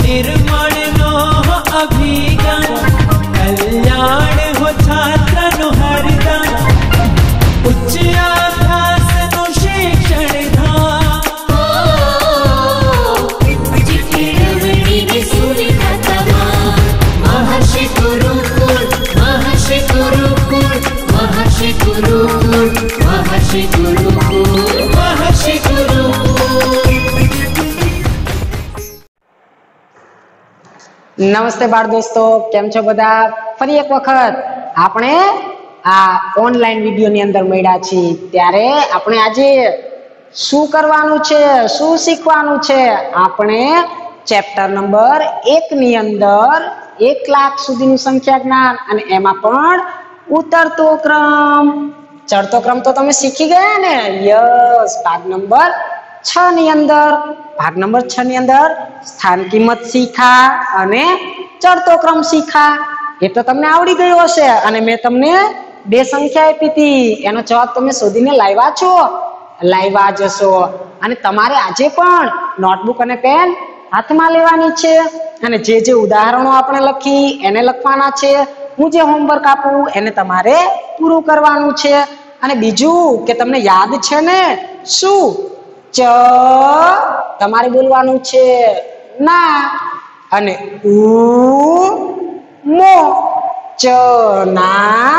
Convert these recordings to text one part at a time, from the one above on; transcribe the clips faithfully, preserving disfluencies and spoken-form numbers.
निर्मल no अभिगम कल्याण हो छात्र नो हरदम उच्च अभ्यास नो शिक्षण महर्षि गुरुकुल महर्षि गुरुकुल महर्षि गुरुकुल महर्षि गुरुकुल महर्षि गुरुकुल। नमस्ते बाळ दोस्तों, केम छो बधा? फरी एक वखत આપણે આ ઓનલાઈન વિડિયોની અંદર મળ્યા છીએ। ત્યારે આપણે આજે શું કરવાનું છે, શું શીખવાનું છે? આપણે ચેપ્ટર નંબર એક ની અંદર એક લાખ સુધીનું સંખ્યા જ્ઞાન અને એમાં પણ ઉતરતો ક્રમ ચડતો ક્રમ તો તમે શીખી ગયા ને? યસ, ભાગ નંબર છ ની અંદર ભાગ નંબર છ ની અંદર સ્થાન કિંમત શીખા અને ચડતો ક્રમ શીખા। એ તો તમને આવડી ગયો હશે અને મેં તમને બે સંખ્યા આપી હતી, એનો જવાબ તમે શોધીને લાવ્યા છો, લાવ્યા જશો। અને તમારે આજે પણ નોટબુક અને પેન હાથમાં લેવાની છે અને જે જે ઉદાહરણો આપણે લખી એને લખવાના છે। હું જે હોમવર્ક આપું એને તમારે પૂરું કરવાનું છે। અને બીજું કે તમને યાદ છે ને શું? ચ તમારે બોલવાનું છે ના, અને ઉ મો, ચ ના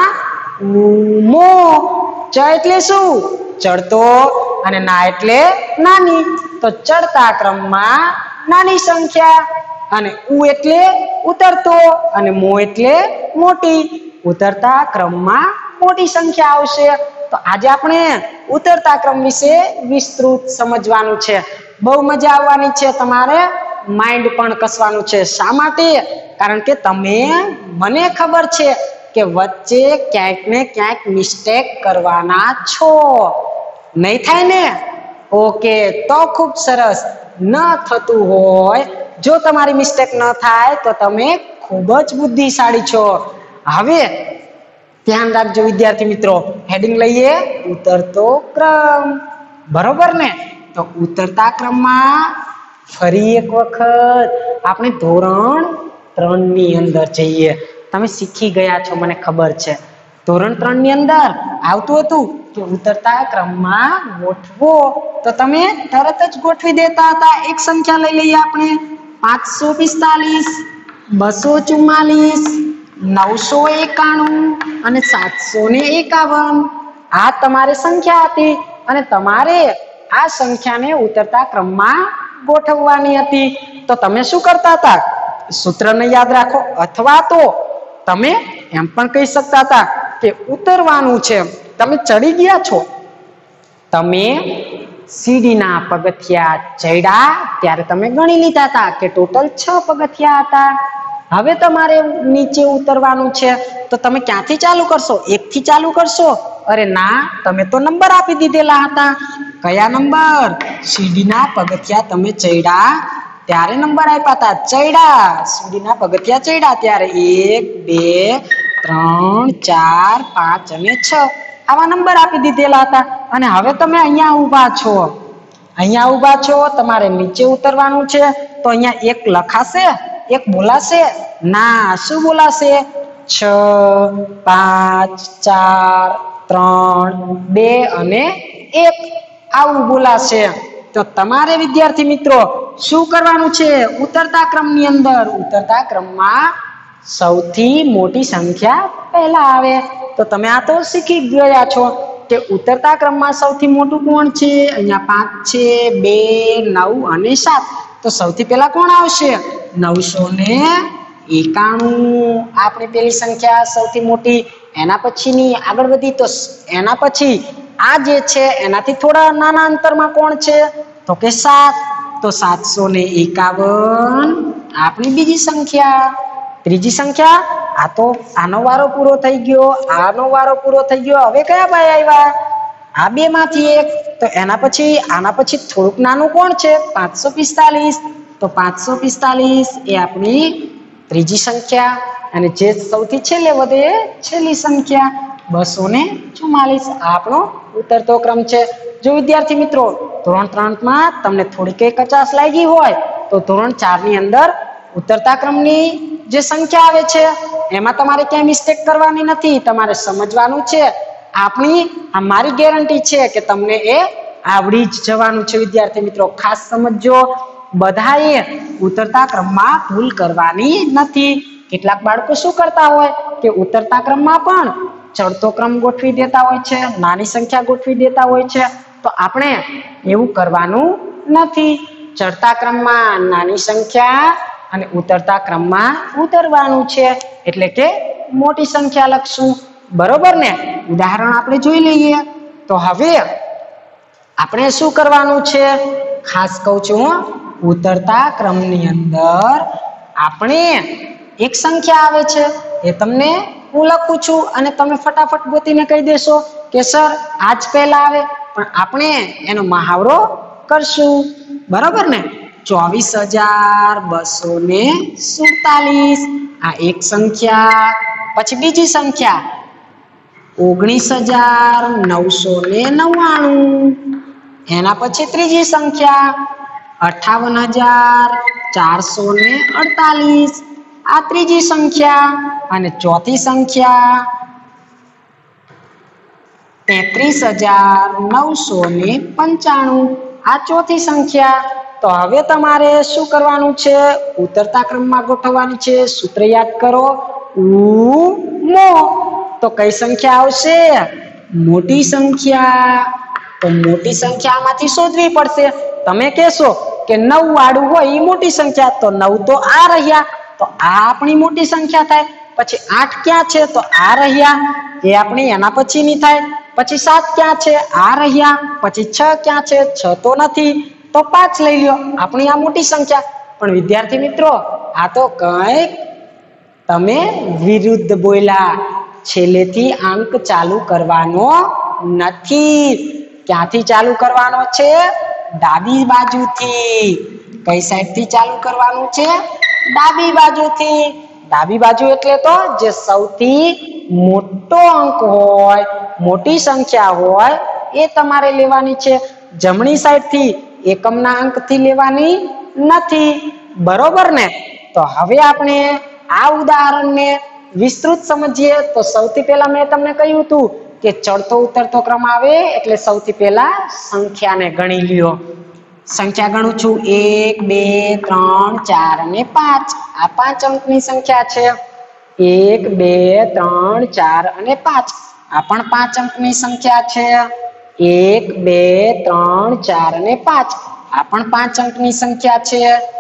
મો। ચ એટલે શું? ચડતો, અને ના એટલે નાની, તો ચડતા ક્રમમાં નાની સંખ્યા, અને ઉ એટલે ઉતરતો, અને મો એટલે મોટી, ઉતરતા ક્રમમાં મોટી સંખ્યા આવશે। તો આજે આપણે ઉતરતા ક્રમ વિશે વિસ્તૃત સમજવાનું છે। બહુ મજા આવવાની છે, તમારે માઇન્ડ પણ કસવાનું છે। શા માટે? કારણ કે તમે મને ખબર છે કે વચ્ચે ક્યાંક ને ક્યાંક મિસ્ટેક કરવાના છો, નહીં થાય ને? ઓકે, તો ખૂબ સરસ। ન થતું હોય, જો તમારી મિસ્ટેક ન થાય તો તમે ખૂબ જ બુદ્ધિશાળી છો। હવે ધ્યાન રાખજો વિદ્યાર્થી મિત્રો, હેડિંગ લઈએ ઉતરતો ક્રમ, બરોબર ને? તો ઉતરતા ક્રમમાં ફરી એક વખત આપણે ધોરણ ત્રણ ની અંદર જઈએ। તમે શીખી ગયા છો મને ખબર છે। ધોરણ ત્રણ ની અંદર આવતું હતું કે ઉતરતા ક્રમમાં ગોઠવો, તો તમે તરત જ ગોઠવી દેતા હતા। એક સંખ્યા લઈ લઈએ આપણે, પાંચસો પિસ્તાલીસ, બસો ચુમ્માલીસ, નવસો એકાણું અને સાતસો ને એકાવન। આ તમારી સંખ્યા હતી અને તમારે આ સંખ્યાને ઉતરતા ક્રમમાં ગોઠવવાની હતી। તો તમે શું કરતા હતા? સૂત્રને યાદ રાખો, અથવા તો તમે એમ પણ કહી શકતા હતા કે ઉતરવાનું છે, તમે ચડી ગયા છો, તમે સીડીના પગથિયા ચડ્યા ત્યારે તમે ગણી લીધા હતા કે ટોટલ છ પગથિયા હતા। હવે તમારે નીચે ઉતરવાનું છે, તો તમે ક્યાંથી ચાલુ કરશો? એક થી ચાલુ કરશો? અરે ના, તમે તો નંબર આપી દીધેલા હતા। કયા નંબર? સીડીના પગથિયા તમે ચડ્યા ત્યારે નંબર આપ્યા હતા, ચડ્યા સીડીના પગથિયા ચડ્યા ત્યારે એક, બે, ત્રણ, ચાર, પાંચ અને છ આવા નંબર આપી દીધેલા હતા। અને હવે તમે અહીંયા ઊભા છો, અહીંયા ઊભા છો, તમારે નીચે ઉતરવાનું છે, તો અહીંયા એક લખાશે, એક બોલાશે ના? શું બોલાશે? છ, પાંચ, ચાર, ત્રણ, બે અને એક આવું બોલાશે। તો તમારે વિદ્યાર્થી મિત્રો શું કરવાનું છે? ઉતરતા ક્રમની અંદર ઉતરતા ક્રમમાં સૌથી મોટી સંખ્યા પહેલા આવે। તો તમે આ તો શીખી ગયા છો કે ઉતરતા ક્રમમાં સૌથી મોટું કોણ છે? અહીંયા પાંચ છે, બે, નવ અને સાત, તો સૌથી પહેલા કોણ આવશે? નવસો ને એકાણું આપણી પેલી સંખ્યા સૌથી મોટી। એના પછીની આગળ વધી તો એના પછી આ જે છે એનાથી થોડા નાના અંતરમાં કોણ છે? તો કે સાત, તો સાતસો ને એકાવન આપણી બીજી સંખ્યા। ત્રીજી સંખ્યા, આ તો આનો વારો પૂરો થઈ ગયો, આનો વારો પૂરો થઈ ગયો। હવે કયા ભાઈ આવ્યા? આ બે માંથી એક, તો એના પછી આના પછી થોડુંક નાનું કોણ છે? પાંચસો પિસ્તાલીસ, તો પાંચસો પિસ્તાલીસ એ આપણી ત્રીજી સંખ્યા। અને જે સૌથી છેલ્લે વધે એ છેલ્લી સંખ્યા બસો ને ચુમ્માલીસ આપણો ઉતરતો ક્રમ છે। જો વિદ્યાર્થી મિત્રો ધોરણ ત્રણ માં તમને થોડી કઈ કચાશ લાગી હોય તો ધોરણ ચાર ની અંદર ઉતરતા ક્રમની જે સંખ્યા આવે છે એમાં તમારે ક્યાંય મિસ્ટેક કરવાની નથી, તમારે સમજવાનું છે. આપણી આ મારી ગેરંટી છે કે તમને એ આવડી જ જવાનું છે. વિદ્યાર્થી મિત્રો ખાસ સમજો, બધાએ ઉતરતા ક્રમમાં ભૂલ કરવાની નથી. કેટલાક બાળકો શું કરતા હોય કે ઉતરતા ક્રમમાં પણ ચડતો ક્રમ ગોઠવી દેતા હોય છે, નાની સંખ્યા ગોઠવી દેતા હોય છે. તો આપણે એવું કરવાનું નથી. ચડતા ક્રમમાં નાની સંખ્યા અને ઉતરતા ક્રમમાં ઉતરવાનું છે, એટલે કે મોટી સંખ્યા લખશું. બરોબર ને? ઉદાહરણ આપણે જોઈ લઈએ. તો હવે આપણે શું કરવાનું છે, ખાસ કહું છું, ઉતરતા ક્રમની અંદર આપણે એક સંખ્યા આવે છે એ તમને હું લખું છું અને તમે ફટાફટ ગોતીને કહી દેશો કે સર આજ પહેલા આવે, પણ આપણે એનો મહાવરો કરશું. બરોબર ને? ચોવીસ હજાર બસો ને સુડતાલીસ આ એક સંખ્યા. પછી બીજી સંખ્યા ઓગણીસ હજાર નવસો ને નવ્વાણું. એના પછી ત્રીજી સંખ્યા અઠાવન હજાર ચારસો ને અડતાલીસ આ ત્રીજી સંખ્યા. અને ચોથી સંખ્યા તેત્રીસ હજાર નવસો ને પંચાણું આ ચોથી સંખ્યા. તો હવે તમારે શું કરવાનું છે, ઉતરતા ક્રમમાં ગોઠવવાની છે. સૂત્ર યાદ કરો, ઉ મો. તો કઈ સંખ્યા આવશે? મોટી સંખ્યા. તો મોટી સંખ્યામાંથી શોધવી પડશે. તમે કહેશો કે નવ વાળું હોય એ મોટી સંખ્યા, તો નવ તો આ રહ્યા, તો આ આપણી મોટી સંખ્યા થાય. પછી આઠ ક્યાં છે? તો આ રહ્યા, એ આપણી એના પછીની થાય. પછી સાત ક્યાં છે? આ રહ્યા. પછી છ ક્યાં છે? છ તો નથી, તો પાંચ લઈ લ્યો, આપણી આ મોટી સંખ્યા. પણ વિદ્યાર્થી મિત્રો આ તો કંઈક તમે વિરુદ્ધ બોલ્યા. છેલ્લેથી અંક ચાલુ કરવાનો નથી. ક્યાંથી ચાલુ કરવાનો છે? ડાબી બાજુથી. કઈ સાઈડ થી ચાલુ કરવાનું છે? ડાબી બાજુથી. ડાબી બાજુ એટલે તો જે સૌથી મોટો અંક હોય, મોટી સંખ્યા હોય એ તમારે લેવાની છે. જમણી સાઈડ થી એકમના અંક થી લેવાની નથી. બરોબર ને? તો હવે આપણે આ ઉદાહરણને વિસ્તૃત સમજીએ. તો સૌથી પહેલા મેં તમને કહ્યું હતું કે ચડતો ઉતરતો ક્રમ આવે એટલે સૌથી પહેલા સંખ્યાને ગણી લ્યો. સંખ્યા ગણું છું, એક બે ત્રણ ચાર અને પાંચ. આ પાંચ અંકની સંખ્યા છે. એક બે ત્રણ ચાર અને પાંચ આ પણ પાંચ અંકની સંખ્યા છે. એક બે ત્રણ ચાર અને પાંચ આ પણ પાંચ અંકની સંખ્યા છે.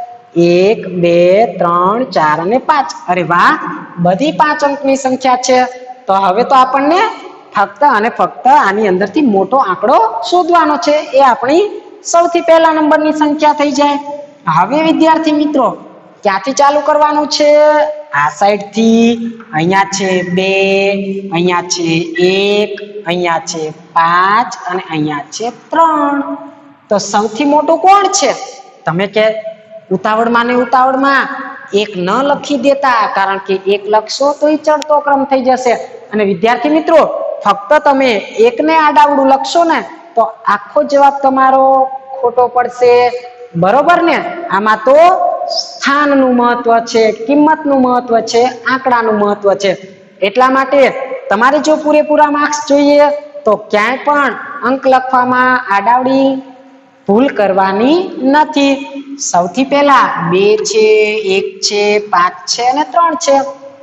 એક બે ત્રણ ચાર અને પાંચ. અરે વાહ, બધી પાંચ અંકની સંખ્યા છે. તો હવે તો આપણને ફક્ત અને ફક્ત આની અંદરથી મોટો આંકડો શોધવાનો છે. એ આપણી સૌથી પહેલા નંબરની સંખ્યા થઈ જાય. હવે વિદ્યાર્થી મિત્રો ક્યાંથી ચાલુ કરવાનું છે? આ સાઈડ થી. અહીંયા છે બે, અહીંયા છે એક, અહીંયા છે પાંચ અને અહીંયા છે ત્રણ. તો સૌથી મોટું કોણ છે? તમે કે ઉતાવળમાં ને ઉતાવળમાં એક ન લખી દેતા, કારણ કે એક લખશો તો એ ચડતો ક્રમ થઈ જશે. અને વિદ્યાર્થી મિત્રો ફક્ત તમે એકને આડાવડું લખશો ને તો આખો જવાબ તમારો ખોટો પડશે. બરોબર ને? આમાં તો સ્થાનનું મહત્વ છે, કિંમતનું મહત્વ છે, આંકડાનું મહત્વ છે. એટલા માટે તમારે જો પૂરેપૂરા માર્ક્સ જોઈએ તો ક્યાંય પણ અંક લખવામાં આડાવડી ભૂલ કરવાની નથી. સૌથી પહેલા બે છે, એક છે, પાંચ છે અને ત્રણ છે.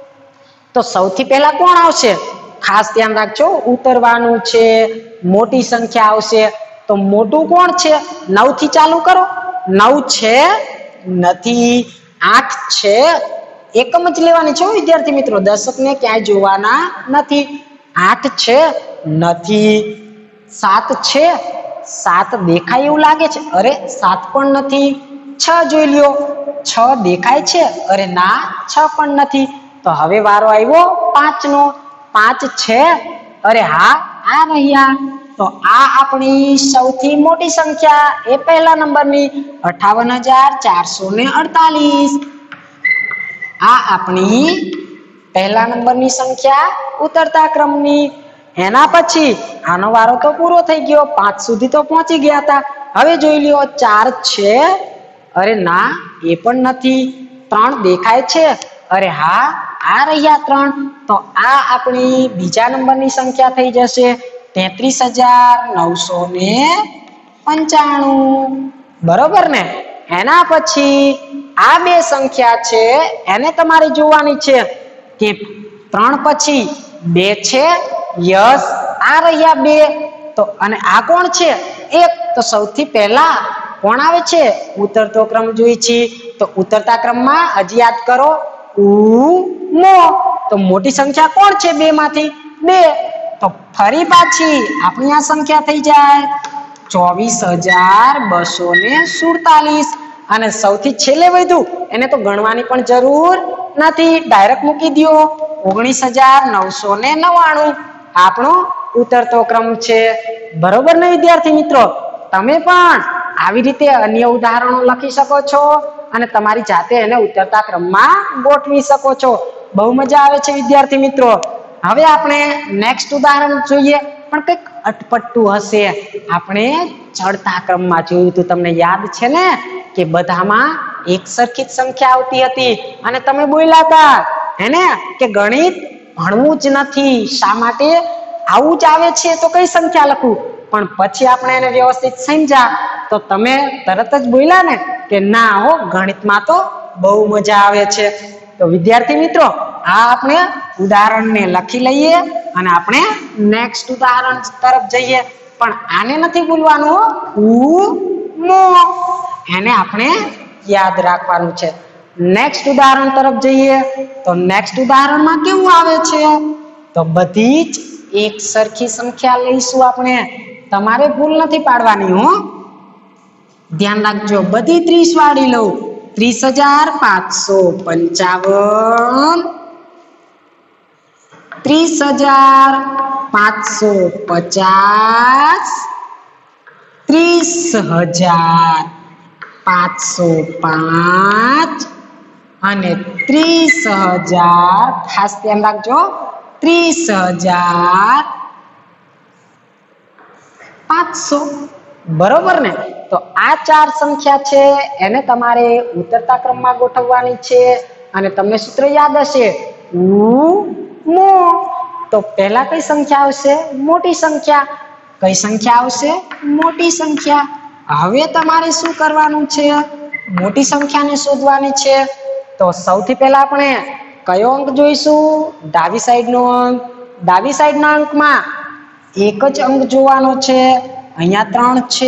તો સૌથી પહેલા કોણ આવશે? ખાસ ધ્યાન રાખજો, ઉતરવાનું છે, મોટી સંખ્યા આવશે. તો મોટું કોણ છે? નવ થી ચાલુ કરો. નવ છે? નથી. આઠ છે? એકમ જ લેવાની છે વિદ્યાર્થી મિત્રો, દશક ને ક્યાંય જોવાના નથી. આઠ છે? નથી. સાત છે? સાત દેખાય એવું લાગે છે, અરે સાત પણ નથી. છ જોઈ લ્યો, છ દેખાય છે, અરે ના છ પણ નથી. તો હવે વારો આવ્યો પાંચ નો. પાંચ છે? અરે હા આ રહ્યા. તો આ આપણી સૌથી મોટી સંખ્યા, એ પહેલા નંબરની અઠાવન હજાર ચારસો ને અડતાલીસ. આ આપણી પહેલા નંબરની સંખ્યા ઉતરતા ક્રમની. એના પછી આનો વારો તો પૂરો થઈ ગયો, પાંચ સુધી તો પહોંચી ગયા હતા. હવે જોઈ લ્યો ચાર છે? અરે ના એ પણ નથી. ત્રણ દેખાય છે? અરે હા, આ રહ્યા ત્રણ. તો આ આપણી બીજા નંબરની સંખ્યા થઈ જશે તેત્રીસ હજાર નવસો ને પંચાણું. બરોબર ને? એના પછી આ બે સંખ્યા છે એને તમારે જોવાની છે કે ત્રણ પછી બે છે. યસ, આ રહ્યા બે. તો અને આ કોણ છે? એક. તો સૌથી પહેલા કોણ આવે છે? ઉતરતો ક્રમ જોઈ છે. તો ઉતરતા ક્રમમાં હજી યાદ કરો, ઉ મો. તો મોટી સંખ્યા કોણ છે બે માંથી? બે. તો ફરી પાછી આપણી આ સંખ્યા થઈ જાય ચોવીસ હજાર બસો ને સુડતાલીસ. અને સૌથી છેલ્લે વધ્યું એને તો ગણવાની પણ જરૂર નથી, ડાયરેક્ટ મૂકી દો ઓગણીસ હજાર નવસો ને નવ્વાણું. આપણો ઉતરતો ક્રમ છે. બરોબર ને વિદ્યાર્થી મિત્રો? તમે પણ આવી રીતે અન્ય ઉદાહરણો લખી શકો છો અને તમારી જાતે એને ઉતરતા ક્રમમાં ગોઠવી શકો છો. બહુ મજા આવે છે વિદ્યાર્થી મિત્રો. હવે આપણે નેક્સ્ટ ઉદાહરણ જોઈએ, પણ કંઈક અટપટું હશે. આપણે ચડતા ક્રમમાં જોયું હતું, તમને યાદ છે ને કે બધામાં એક સરખી જ સંખ્યા આવતી હતી અને તમે બોલ્યા હતા હેને કે ગણિત ભણવું જ નથી, શા માટે આવું જ આવે છે તો કઈ સંખ્યા લખું? પણ પછી આપણે એને વ્યવસ્થિત સમજ્યા તો તમે તરત જ બોલ્યા ને કે ના હો, ગણિતમાં તો બહુ મજા આવે છે. તો વિદ્યાર્થી મિત્રો, આ આપણે ઉદાહરણને લખી લઈએ અને આપણે નેક્સ્ટ ઉદાહરણ તરફ જઈએ. પણ આને નથી ભૂલવાનું, ઉ મો. એને આપણે યાદ રાખવાનું છે. નેક્સ્ટ ઉદાહરણ તરફ જઈએ તો નેક્સ્ટ ઉદાહરણમાં કેવું આવે છે? તો બધી જ એક સરખી સંખ્યા લઈશું આપણે. તમારે ભૂલ નથી પાડવાની હો, ધ્યાન રાખજો. બધી ત્રીસ વાળી લઉં. ત્રીસ હજાર પાંચસો પંચાવન, ત્રીસ હજાર પાંચસો પચાસ, ત્રીસ હજાર પાંચસો પાંચ અને ત્રીસ હજાર, ખાસ ધ્યાન રાખજો, ત્રીસ હજાર પાંચસો. બરોબર ને? તો આ ચાર સંખ્યા છે એને તમારે ઉતરતા ક્રમમાં ગોઠવવાની છે અને તમને સૂત્ર યાદ હશે, ઉ મો. તો પહેલા કઈ સંખ્યા આવશે? મોટી સંખ્યા. કઈ સંખ્યા આવશે? મોટી સંખ્યા. હવે તમારે શું કરવાનું છે? મોટી સંખ્યાને શોધવાની છે. તો સૌથી પહેલા આપણે કયો અંક જોઈશું? ડાબી સાઈડનો અંક. ડાબી સાઈડના અંકમાં એક જ અંક જોવાનો છે. અહીંયા ત્રણ છે.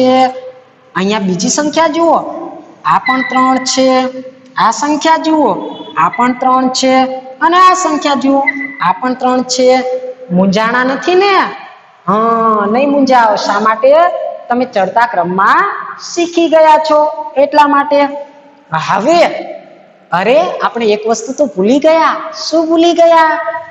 અહીંયા બીજી સંખ્યા જુઓ, આ પણ ત્રણ છે. આ સંખ્યા જુઓ, આ પણ ત્રણ છે. અને આ સંખ્યા જુઓ, આ પણ ત્રણ છે. મૂંઝાણા નથી ને? હા, નહીં મૂંઝાઓ. શા માટે? તમે ચડતા ક્રમમાં શીખી ગયા છો એટલા માટે. હવે અરે આપણે એક વસ્તુ તો ભૂલી ગયા. શું ભૂલી ગયા?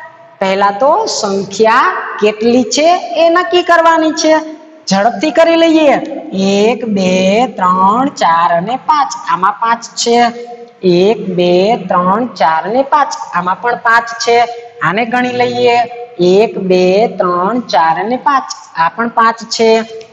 પહેલા તો સંખ્યા કેટલી છે એ નક્કી કરવાની છે. ઝડપથી કરી લઈએ. એક, બે, ત્રણ, ચાર અને પાંચ. આમાં પાંચ છે. એક, બે, ત્રણ, ચાર અને પાંચ. આમાં પણ પાંચ છે. આને ગણી લઈએ. એક, બે, ત્રણ, ચાર અને પાંચ. આ પણ પાંચ છે.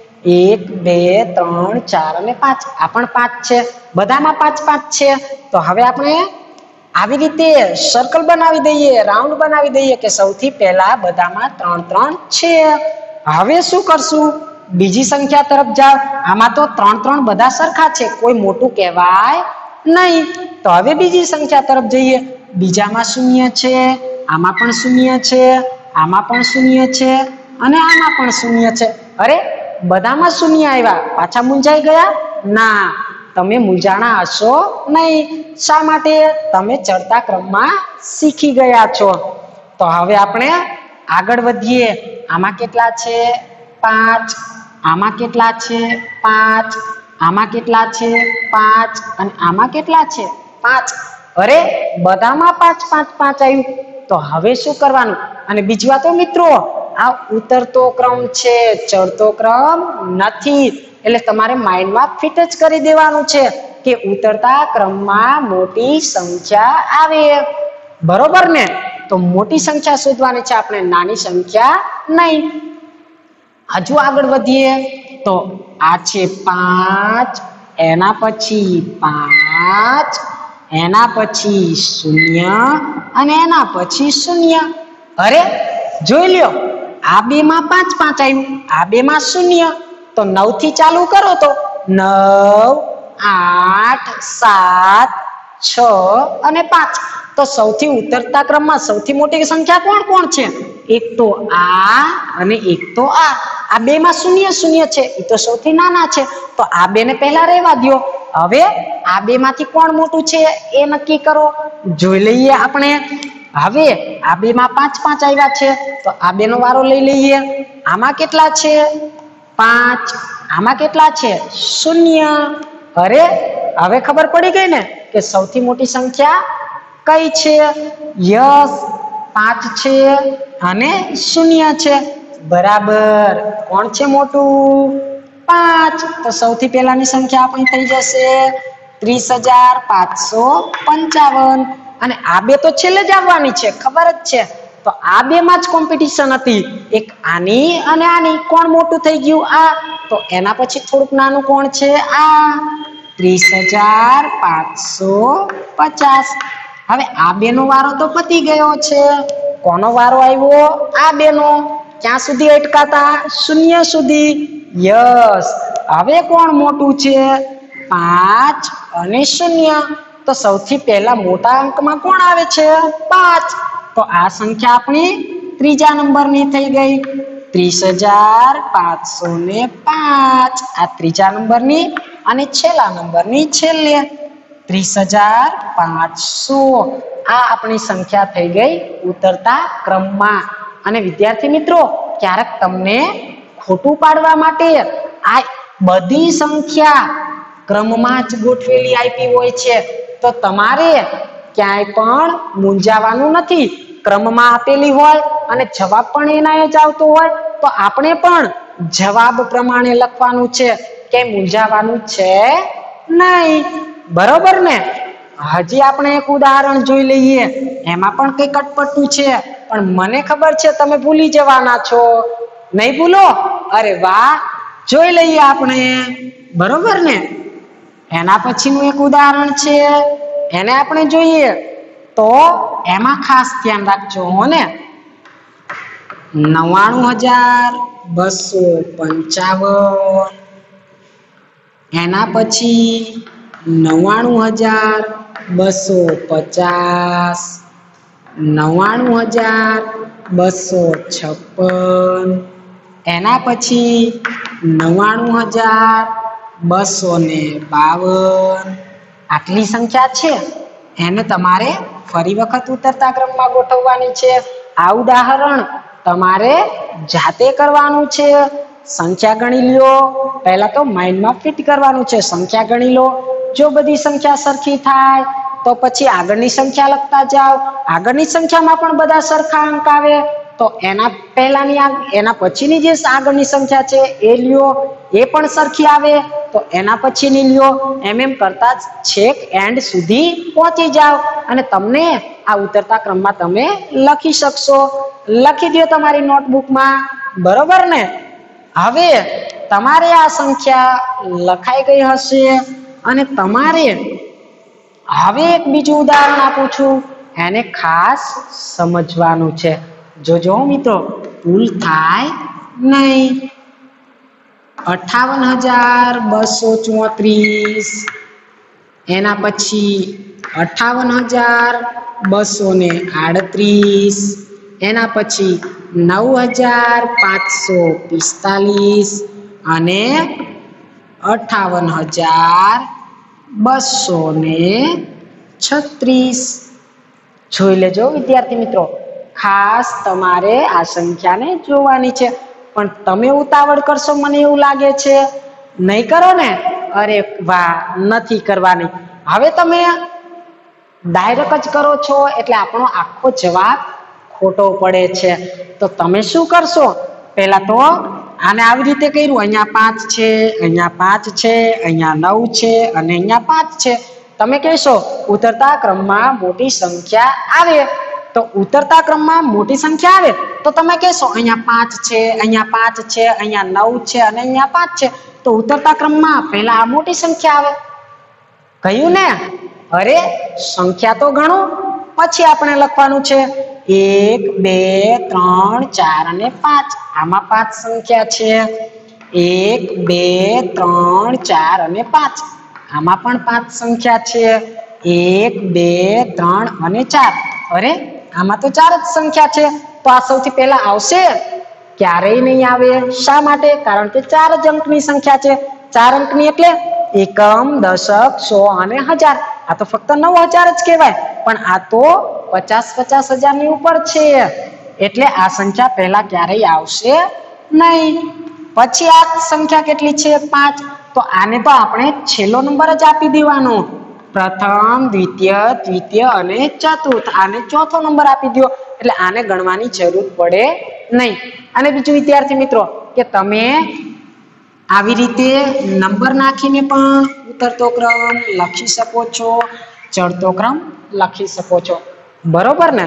એક, બે, ત્રણ, ચાર અને પાંચ. આ પણ પાંચ છે. બધામાં પાંચ પાંચ છે. તો હવે આપણે આવી રીતે સર્કલ બનાવી દઈએ, રાઉન્ડ બનાવી દઈએ કે સૌથી પહેલા બધામાં ત્રણ ત્રણ છે. હવે શું કરશું? બીજી સંખ્યા તરફ જાવ. આમાં તો ત્રણ ત્રણ બધા સરખા છે, કોઈ મોટું કહેવાય નહીં. તો હવે બીજી સંખ્યા તરફ જઈએ. બીજામાં શૂન્ય છે, આમાં પણ શૂન્ય છે, આમાં પણ શૂન્ય છે અને આમાં પણ શૂન્ય છે. અરે બધામાં શૂન્ય આવ્યા, પાછા મૂંઝાઈ ગયા? ના, તમે મૂંઝાણા હશો નહીં. શા માટે? તમે ચડતા ક્રમમાં શીખી ગયા છો. તો હવે આપણે આગળ વધીએ. આમાં કેટલા છે? પાંચ. આમાં કેટલા છે? પાંચ. આમાં કેટલા છે? પાંચ. અને આમાં કેટલા છે? પાંચ. અરે બધામાં પાંચ પાંચ પાંચ આવ્યું. તો હવે શું કરવાનું? અને બીજી વાત મિત્રો, આ ઉતરતો ક્રમ છે, ચડતો ક્રમ નથી. એટલે તમારે માઇન્ડમાં ફિટ જ કરી દેવાનું છે કે ઉતરતા ક્રમમાં મોટી સંખ્યા આવે. બરોબર ને? તો મોટી સંખ્યા શોધવાની છે આપણે, નાની સંખ્યા નહીં. હજુ આગળ વધીએ તો આ છે પાંચ, એના પછી પાંચ, એના પછી શૂન્ય અને એના પછી શૂન્ય. અરે જોઈ લ્યો, આ બે માં પાંચ પાંચ આવ્યું, આ બે માં શૂન્ય. તો નવ થી ચાલુ કરો તો નવ, આઠ, સાત, છ અને પાંચ. તો સૌથી ઉતરતા ક્રમમાં સૌથી મોટી સંખ્યા કોણ કોણ છે? એક તો આ અને એક તો આ. આ બે માં શૂન્ય શૂન્ય છે, એ તો સૌથી નાના છે. તો આ બે ને પહેલા રહેવા દો. હવે આ બે માંથી કોણ મોટું છે એ નક્કી કરો. જોઈ લઈએ આપણે. હવે આ બે માં પાંચ પાંચ આવ્યા છે, તો આ બે નો વારો લઈ લઈએ. આમાં કેટલા છે? પાંચ. આમાં કેટલા છે? શૂન્ય. અરે હવે ખબર પડી ગઈ ને કે સૌથી મોટી સંખ્યા કઈ છે? યસ, પાંચ છે અને શૂન્ય છે. બરાબર. કોણ છે મોટું? પાંચ. તો સૌથી પહેલાની સંખ્યા આપણી થઈ જશે ત્રીસ હજાર પાંચસો પંચાવન. અને આ બે તો છેલ્લે જ આવવાની છે, ખબર જ છે. તો આ બે માં જ કોમ્પિટિશન હતી, એક આની અને આની. કોણ મોટું થઈ ગયું? આ. તો એના પછી થોડુંક નાનું કોણ છે? આ ત્રીસ હજાર પાંચસો પચાસ. હવે આ બે નો વારો તો પતી ગયો છે. કોનો વારો આવ્યો? આ બે નો. ક્યાં સુધી અટકાતા? શૂન્ય સુધી. યસ. હવે કોણ મોટું છે? પાંચ અને શૂન્ય. તો સૌથી પહેલા મોટા અંકમાં કોણ આવે છે? પાંચ. તો આ સંખ્યા આપણી ત્રીજા નંબરની થઈ ગઈ. ત્રીસ હજાર પાંચસો ને પાંચ. આ ત્રીજા નંબરની અને છેલ્લા નંબરની છેલ્લે ત્રીસ હજાર પાંચસો. આ આપણી સંખ્યા થઈ ગઈ ઉતરતા ક્રમમાં. અને વિદ્યાર્થી મિત્રો, ક્યારેક તમને ખોટું પાડવા માટે આ બધી સંખ્યા ક્રમમાં જ ગોઠવેલી આપી હોય છે, તો તમારે ક્યાંય પણ મૂંઝાવાનું નથી. ક્રમમાં આપેલી હોય અને જવાબ પણ એના જ આવતો હોય, તો આપણે પણ જવાબ પ્રમાણે લખવાનું છે, કે મૂંઝાવાનું છે નહીં. બરોબર ને? હજી આપણે એક ઉદાહરણ જોઈ લઈએ. એમાં પણ કઈ કટપટું છે, પણ મને ખબર છે તમે ભૂલી જવાના છો. નહીં ભૂલો? અરે વાહ. જોઈ લઈએ આપણે. બરોબર ને? એના પછીનું એક ઉદાહરણ છે, એને આપણે જોઈએ. તો એમાં ખાસ ધ્યાન રાખજો હો ને. નવ્વાણું હજાર બસો પંચાવન. એના પછી નવ્વાણું હજાર બસો પચાસ. નવ્વાણું હજાર બસો છપ્પન. એના પછી નવ્વાણું હજાર બસો ને બાવન. આટલી સંખ્યા છે, એને તમારે ફરી વખત ઉતરતા ક્રમમાં ગોઠવવાની છે. આ ઉદાહરણ તમારે જાતે કરવાનું છે. સંખ્યા ગણી લ્યો. પહેલા તો માઇન્ડમાં ફિટ કરવાનું છે. સંખ્યા ગણી લો. જો બધી સંખ્યા સરખી થાય તો પછી આગળની સંખ્યા લખતા જાઓ. આગળની સંખ્યામાં પણ બધા સરખા અંક આવે તો એના પહેલાની એના પછીની જે આગળની સંખ્યા છે એ લ્યો, એ પણ સરખી આવે તો એના પછીની લ્યો. એમ એમ કરતા છેક એન્ડ સુધી પહોંચી જાઓ અને તમને આ ઉતરતા ક્રમમાં તમે લખી શકશો. લખી દો તમારી નોટબુકમાં. બરોબર ને? હવે તમારે આ સંખ્યા લખાઈ ગઈ હશે અને તમારે હવે એક બીજું ઉદાહરણ આપું છું, એને ખાસ સમજવાનું છે. જોજો મિત્રો, ભૂલ થાય નહીં. અઠાવન હજાર બસો ચોત્રીસ. એના પછી અઠાવન હજાર બસો ને આડત્રીસ. એના પછી નવ હજાર પાંચસો પિસ્તાલીસ અને અઠાવન હજાર બસો ને છત્રીસ. જોઈ લેજો વિદ્યાર્થી મિત્રો, ખાસ તમારે આ સંખ્યાને જોવાની છે. પણ તમે ઉતાવળ કરશો મને એવું લાગે છે. નહીં કરો ને? અરે વાહ, નથી કરવાની. હવે તમે ડાયરેક્ટ જ કરો છો એટલે આપણો આખો જવાબ ખોટો પડે છે. તો તમે શું કરશો? પહેલા તો આને આવી રીતે કર્યું. અહીંયા પાંચ છે, અહીંયા પાંચ છે, અહીંયા નવ છે અને અહીંયા પાંચ છે. તમે કહેશો ઉતરતા ક્રમમાં મોટી સંખ્યા આવે, તો ઉતરતા ક્રમમાં મોટી સંખ્યા આવે તો તમે કહેશો અહીંયા પાંચ છે, અહીંયા પાંચ છે, અહીંયા નવ છે અને અહીંયા પાંચ છે. તો ઉતરતા ક્રમમાં પહેલા આ મોટી સંખ્યા આવે. કહ્યું ને? અરે સંખ્યા તો ગણો, પછી આપણે લખવાનું છે એક બે ત્રણ ચાર અને પાંચ. આમાં પાંચ સંખ્યા છે. એક બે ત્રણ ચાર અને પાંચ. આમાં પણ પાંચ સંખ્યા છે. એક બે ત્રણ અને ચાર. અરે આમાં તો ચાર જ સંખ્યા છે. તો આ સૌથી પહેલા આવશે? ક્યારેય નહીં આવે. શા માટે? કારણ કે ચાર જ અંકની સંખ્યા છે. ચાર અંકની એટલે એકમ, દશક, સો અને હજાર. આ તો ફક્ત નવ હજાર જ કહેવાય, પણ આ તો પચાસ પચાસ હજાર ની ઉપર છે, એટલે આ સંખ્યા પહેલા ક્યારેય આવશે નહીં. પછી આ સંખ્યા કેટલી છે? પાંચ. તો આને તો આપણે છેલ્લો નંબર જ આપી દેવાનો. પ્રથમ, દ્વિતીય, તૃતીય અને ચતુર્થ. આને ચોથો નંબર આપી દો, એટલે આને ગણવાની જરૂર પડે નહીં. અને બીજું વિદ્યાર્થી મિત્રો, કે તમે આવી રીતે નંબર નાખીને પણ ઉતરતો ક્રમ લખી શકો છો, ચડતો ક્રમ લખી શકો છો. બરોબર ને?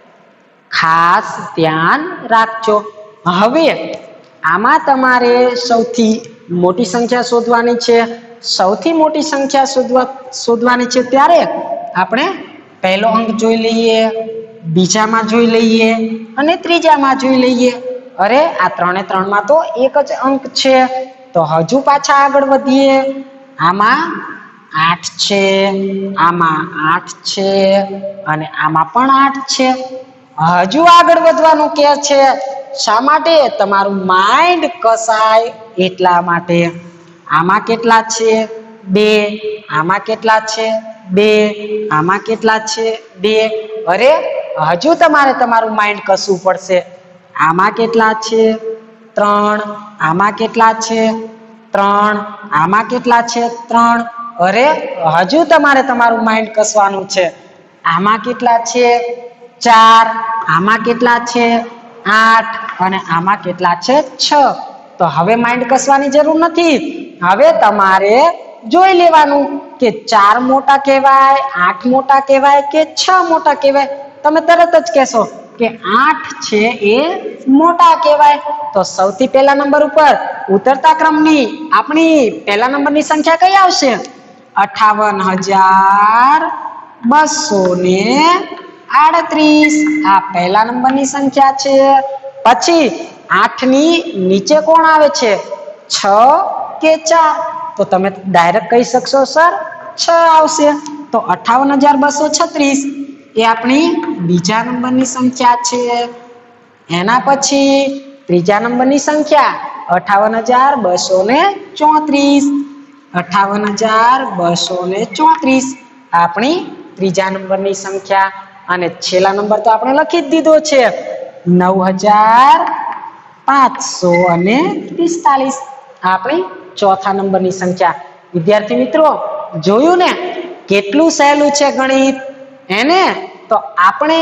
ખાસ ધ્યાન રાખજો. હવે આમાં તમારે સૌથી મોટી સંખ્યા શોધવાની છે. સૌથી મોટી સંખ્યા શોધવા શોધવાની છે ત્યારે આપણે પહેલો અંક જોઈ લઈએ, બીજામાં જોઈ લઈએ અને ત્રીજામાં જોઈ લઈએ. અરે આ ત્રણે ત્રણ માં તો એક જ અંક છે. તો હજુ પાછા આગળ વધીએ. આમાં આઠ છે, આમાં આઠ છે અને આમાં પણ આઠ છે. હજુ આગળ વધવાનું કે છે. શા માટે? તમારું માઇન્ડ કસાય એટલા માટે. આમાં કેટલા છે? બે. આમાં કેટલા છે? બે. આમાં કેટલા છે? બે. અરે હજુ તમારે તમારું માઇન્ડ કસવું પડશે. આમાં કેટલા છે? ત્રણ. આમાં કેટલા છે? ત્રણ. આમાં કેટલા છે? ત્રણ. અરે હજુ તમારે તમારું માઇન્ડ કસવાનું છે. આમાં કેટલા છે? ચાર. આમાં કેટલા છે? આઠ. અને આમાં કેટલા છે? છ. તો હવે માઇન્ડ કસવાની જરૂર નથી. હવે તમારે જોઈ લેવાનું કે ચાર મોટા કહેવાય, આઠ મોટા કહેવાય કે છ મોટા કહેવાય. તમે તરત જ કહેશો કે આઠ છે એ મોટા કહેવાય. તો સૌથી પહેલા નંબર ઉપર ઉતરતા ક્રમની આપણી પહેલા નંબરની સંખ્યા કઈ આવશે? અઠાવન હજાર બસો ને આડત્રીસ. આ પહેલા નંબરની સંખ્યા છે. પછી આઠ ની નીચે કોણ આવે છે? છ કે ચાર? તો તમે ડાયરેક્ટ કહી શકશો સર છ આવશે. તો અઠાવન હજાર બસો છત્રીસ એ આપણી બીજા નંબરની સંખ્યા છે. એના પછી ત્રીજા નંબરની સંખ્યા અઠાવન હજાર બસો ને ચોત્રીસ. અઠાવન હજાર બસો ને ચોત્રીસ આપણી ત્રીજા નંબરની સંખ્યા. અને છેલ્લા નંબર તો આપણે લખી જ દીધો છે, નવ હજાર પાંચસો અને પિસ્તાલીસ આપણી ચોથા નંબરની સંખ્યા. વિદ્યાર્થી મિત્રો, જોયું ને કેટલું સહેલું છે ગણિત? એને તો આપણે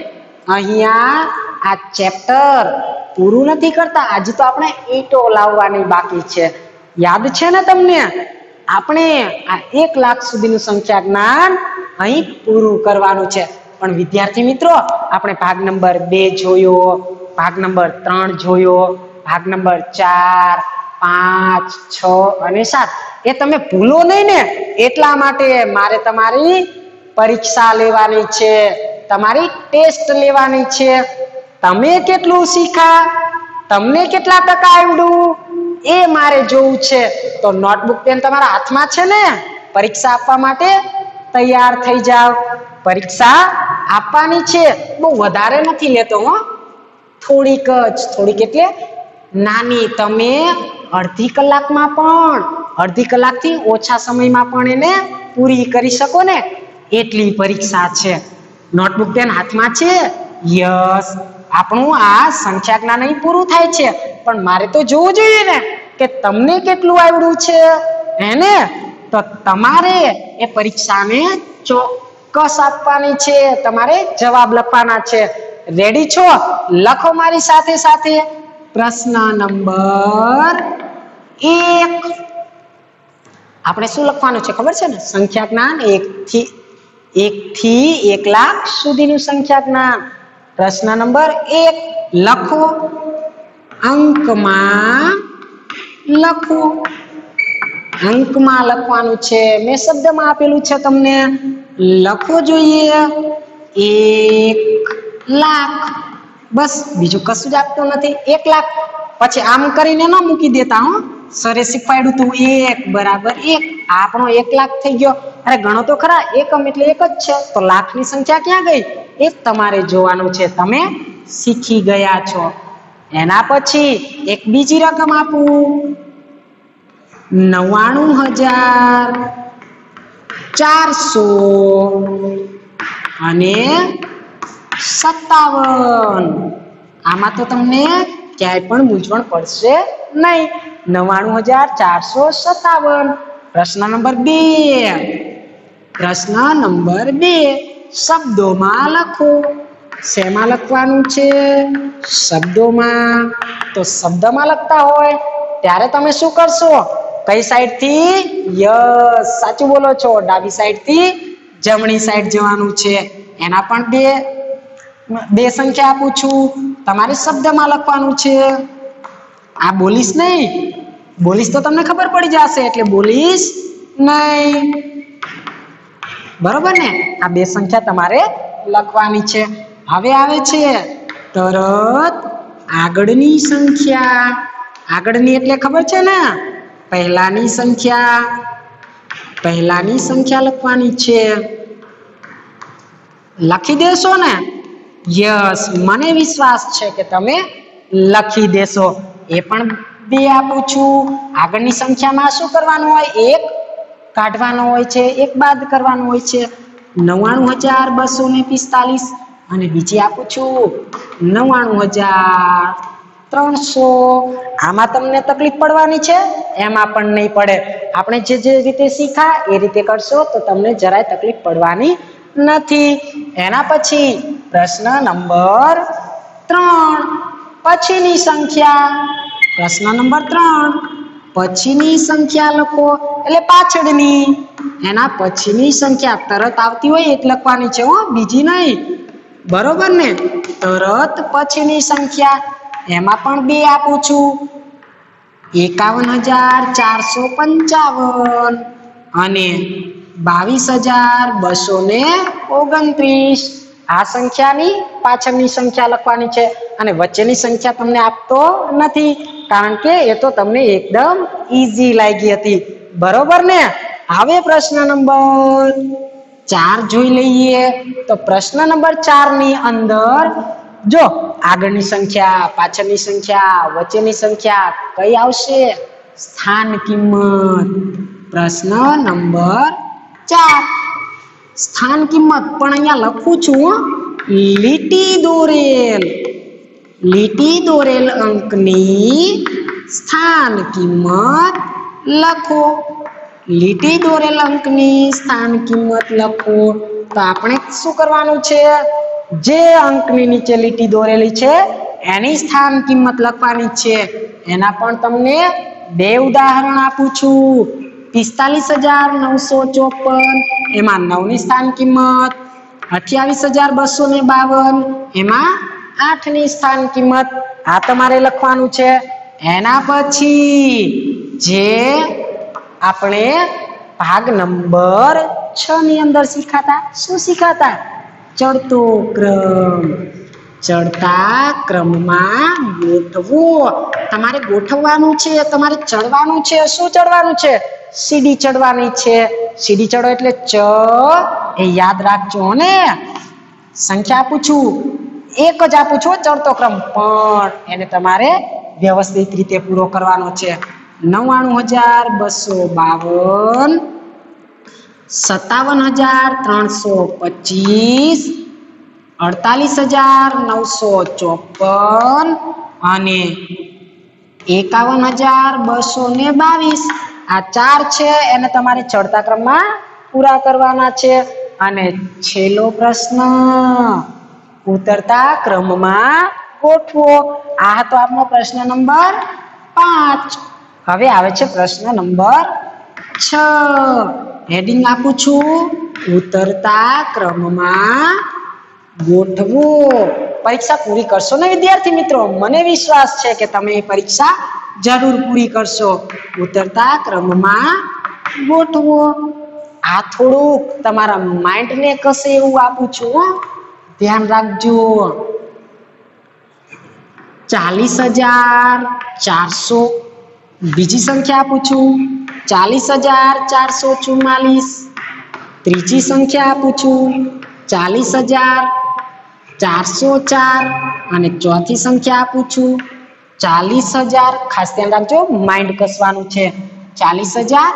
અહીંયા આ ચેપ્ટર પૂરું નથી કરતા. આજે તો આપણે ઈંટો લાવવાની બાકી છે. યાદ છે ને તમને? આપણે આ એક લાખ સુધીનું સંખ્યા જ્ઞાન અહીં પૂરું કરવાનું છે. પણ વિદ્યાર્થી મિત્રો, આપણે ભાગ નંબર બે જોયો, ભાગ નંબર ત્રણ જોયો, ભાગ નંબર ચાર, પાંચ, છ અને સાત એ તમે ભૂલો નહીં ને, એટલા માટે મારે તમારી પરીક્ષા લેવાની છે, તમારી ટેસ્ટ લેવાની છે. તમે કેટલું શીખા, તમને કેટલા ટકા આવડ્યું એ મારે જોવું છે. તો નોટબુક પેન તમારા હાથમાં છે ને? પરીક્ષા આપવા માટે તૈયાર થઈ જાવ. પરીક્ષા આપવાની છે. બહુ વધારે નથી લેતો હો, થોડીક જ. થોડીક એટલે નાની. તમે અડધી કલાકમાં પણ, અડધી કલાકથી ઓછા સમયમાં પણ એને પૂરી કરી શકો ને, એટલી પરીક્ષા છે. નોટબુક પેન હાથમાં છે? યસ. આપણું આ સંખ્યા જ્ઞાન અહીં પૂરું થાય છે, પણ મારે તો જોવું જોઈએ ને કે તમને કેટલું આવડ્યું છે. એને તો તમારે એ પરીક્ષાને ચોક્કસ આપવાની છે. તમારે જવાબ લખવાના છે. રેડી છો? લખો મારી સાથે સાથે. પ્રશ્ન નંબર એક. આપણે શું લખવાનું છે ખબર છે ને? સંખ્યા જ્ઞાન એક થી એક થી એક લાખ સુધીનું સંખ્યા જ્ઞાન. પ્રશ્ન નંબર એક લખો. અંકમાં લખો. અંકમાં લખવાનું છે. મેં શબ્દમાં આપેલું છે તમને. લખવો જોઈએ એક લાખ. બસ બીજું કશું જ આપતું નથી. એક લાખ પછી આમ કરીને ન મૂકી દેતા હો. સરે શીખવાડ્યું તું એક બરાબર એક. આપણો એક લાખ થઈ ગયો. અરે ગણો તો ખરા, એકમ એટલે એક જ છે, તો લાખની સંખ્યા ક્યાં ગઈ એ તમારે જોવાનું છે. તમે શીખી ગયા છો. એના પછી એક બીજી રકમ આપું, નવ્વાણું હજાર ચારસો અને સત્તાવન. આમાં તો તમને ક્યાંય પણ મૂંઝવણ પડશે નહીં. નવ્વાણું હજાર ચારસો સત્તાવન. પ્રશ્ન નંબર બે. પ્રશ્ન નંબર બે શબ્દોમાં લખો. શેમાં લખવાનું છે? શબ્દોમાં. તો શબ્દમાં લખતા હોય ત્યારે તમે શું કરશો? કઈ સાઈડ થી? યસ, સાચું બોલો છો. ડાબી સાઈડ થી જમણી સાઈડ જવાનું છે. એના પણ બે બે સંખ્યા આપું છું, તમારે શબ્દમાં લખવાનું છે. આ બોલીશ નહીં, બોલીશ તો તમને ખબર પડી જશે, એટલે બોલીશ નહીં. બરોબર ને? આ બે સંખ્યા તમારે લખવાની છે. હવે આવે છે તરત આગળની સંખ્યા. આગળની એટલે ખબર છે ને? પહેલાની સંખ્યા. પહેલાની સંખ્યા લખવાની છે. લખી દેશો ને? યસ, મને વિશ્વાસ છે કે તમે લખી દેશો. એ પણ બે આપું છું. આગળની સંખ્યામાં શું કરવાનું હોય? એક કાઢવાનો હોય છે, એક બાદ કરવાનું હોય છે. નવ્વાણું હજાર બસો ને પિસ્તાલીસ અને બીજી આપું છું નવ્વાણું હજાર ત્રણસો. આમાં તમને તકલીફ પડવાની છે? એમાં પણ નહીં પડે. આપણે જે જે રીતે શીખા એ રીતે કરશો તો તમને જરાય તકલીફ પડવાની નથી. એના પછી પ્રશ્ન નંબર ત્રણ, પછીની સંખ્યા. પ્રશ્ન નંબર ત્રણ, પછીની સંખ્યા લખો, એટલે પાછળની. એના પછીની સંખ્યા તરત આવતી હોય એટલે લખવાની છે હો, બીજી નહીં. બરોબર ને? તરત પછીની સંખ્યા. એમાં પણ બે આપું છું, એકાવન હજાર ચારસો પંચાવન અને બાવીસ હજાર બસો ને ઓગણત્રીસ. આ સંખ્યાની પાછળની સંખ્યા લખવાની છે અને વચ્ચેની સંખ્યા તમને આપતો નથી, કારણ કે એ તો તમને એકદમ ઈઝી લાગી હતી. બરોબર ને? હવે પ્રશ્ન નંબર ચાર જોઈ લઈએ. તો પ્રશ્ન નંબર ચાર ની અંદર જો આગળની સંખ્યા, પાછળની સંખ્યા, વચ્ચેની સંખ્યા કઈ આવશે? સ્થાન કિંમત. પ્રશ્ન નંબર ચાર, સ્થાન કિંમત. પણ અહીંયા લખું છું લીટી દોરેલ. લીટી દોરેલ અંકની સ્થાન કિંમત લખો. લીટી દોરેલ અંકની સ્થાન કિંમત લખો. તો આપણે શું કરવાનું છે? જે અંકની નીચે લીટી દોરેલી છે એની સ્થાન કિંમત લખવાની છે. એના પણ તમને બે ઉદાહરણ આપું છું. પિસ્તાલીસ હજાર નવસો ચોપન, એમાં નવ ની સ્થાન કિંમત. અઠ્યાવીસ હજાર બસો ને બાવન, એમાં આઠ ની સ્થાન કિંમત. આ તમારે લખવાનું છે. એના પછી જે આપણે ભાગ નંબર છ ની અંદર શીખાતા, શું શીખાતા? ચડતો ક્રમ. ચડતા ક્રમમાં ગોઠવો. તમારે ગોઠવવાનું છે, તમારે ચડવાનું છે. શું ચડવાનું છે? સીડી ચડવાની છે. સીડી ચડો એટલે ચ, એ યાદ રાખજો ને. સંખ્યા આપું છું, એક જ આપું છું ચડતો ક્રમ, પણ એને તમારે વ્યવસ્થિત રીતે પૂરો કરવાનો છે. નવ્વાણું હજાર બસો બાવન, સત્તાવન હજાર ત્રણસો પચીસ, અડતાલીસ હજાર નવસો ચોપન અને એકાવન હજાર બસો ને બાવીસ. આ ચાર છે એને તમારે ચડતા ક્રમમાં પૂરા કરવાના છે. અને છેલ્લો પ્રશ્ન, ઉતરતા ક્રમમાં ગોઠવો. આ હતો આપણો પ્રશ્ન નંબર પાંચ. હવે આવે છે પ્રશ્ન નંબર છ. હેડિંગ આપું છું ઉતરતા ક્રમમાં ગોઠવો. પરીક્ષા પૂરી કરશો ને વિદ્યાર્થી મિત્રો? મને વિશ્વાસ છે કે તમે પરીક્ષા જરૂર પૂરી કરશો. ઉતરતા ક્રમમાં ગોઠવો. આ થોડુંક તમારા માઇન્ડ ને કશે એવું આપું છું, હો ધ્યાન રાખજો. ચાલીસ હજાર ચારસો, બીજી સંખ્યા આપું છું ચાલીસ હજાર ચારસો ચુમ્માલીસ. ત્રીજી સંખ્યા આપું છું ચાલીસ હજાર ચારસો ચાર અને ચોથી સંખ્યા આપું છું ચાલીસ હજાર. ખાસ ધ્યાન રાખજો, માઇન્ડ કસવાનું છે. ચાલીસ હજાર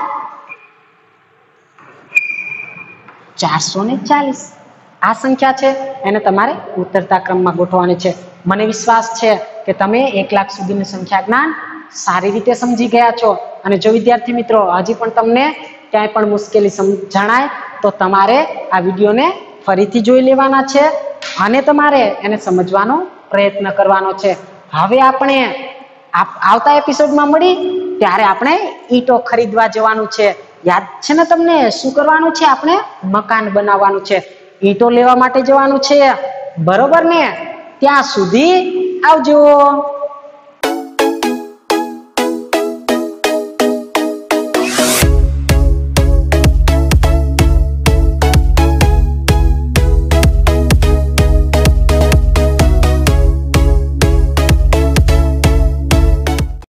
ચારસો ને ચાલીસ આ સંખ્યા છે, એને તમારે ઉતરતા ક્રમમાં ગોઠવવાની છે. મને વિશ્વાસ છે કે તમે એક લાખ સુધીની સંખ્યા જ્ઞાન સારી રીતે સમજી ગયા છો. અને જો વિદ્યાર્થી મિત્રો હજી પણ તમને ક્યાંય પણ મુશ્કેલી જણાય તો તમારે આ વિડીયોને ફરીથી જોઈ લેવાના છે અને તમારે એને સમજવાનો પ્રયત્ન કરવાનો છે. હવે આપણે આવતા એપિસોડમાં મળી ત્યારે આપણે ઈંટો ખરીદવા જવાનું છે. યાદ છે ને તમને? શું કરવાનું છે? આપણે મકાન બનાવવાનું છે. ઈંટો લેવા માટે જવાનું છે, બરોબર ને? ત્યાં સુધી આવજો.